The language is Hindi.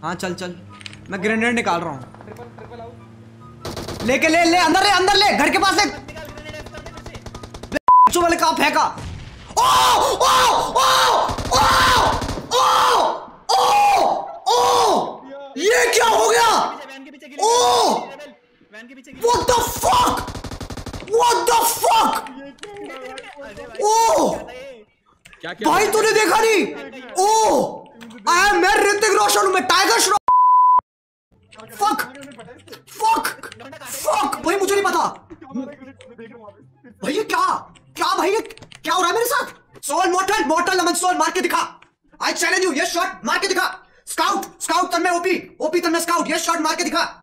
हाँ चल चल, मैं ग्रेनेड निकाल रहा हूँ। लेके ले ले, अंदर ले, अंदर ले, घर के पास ले। वाले कहाँ फेंका? ओ ओ ओ ओ ओ ओ ओ, ये क्या हो गया? Oh what the fuck, what the fuck? ओ भाई तूने देखा नहीं? ओ मैं ऋतिक रोशन हूं, मैं Tiger Shroff. Fuck fuck fuck भाई, मुझे नहीं पता भाई। ये क्या क्या भाई, ये क्या हो रहा है मेरे साथ? Soul Mortal, Mortal Lemon Soul मार के दिखा। आई चैलेंज यू, ये शॉट मार के दिखा। स्काउट स्काउट तन में ओपी, ओपी तन में स्काउट, ये शॉट मार के दिखा।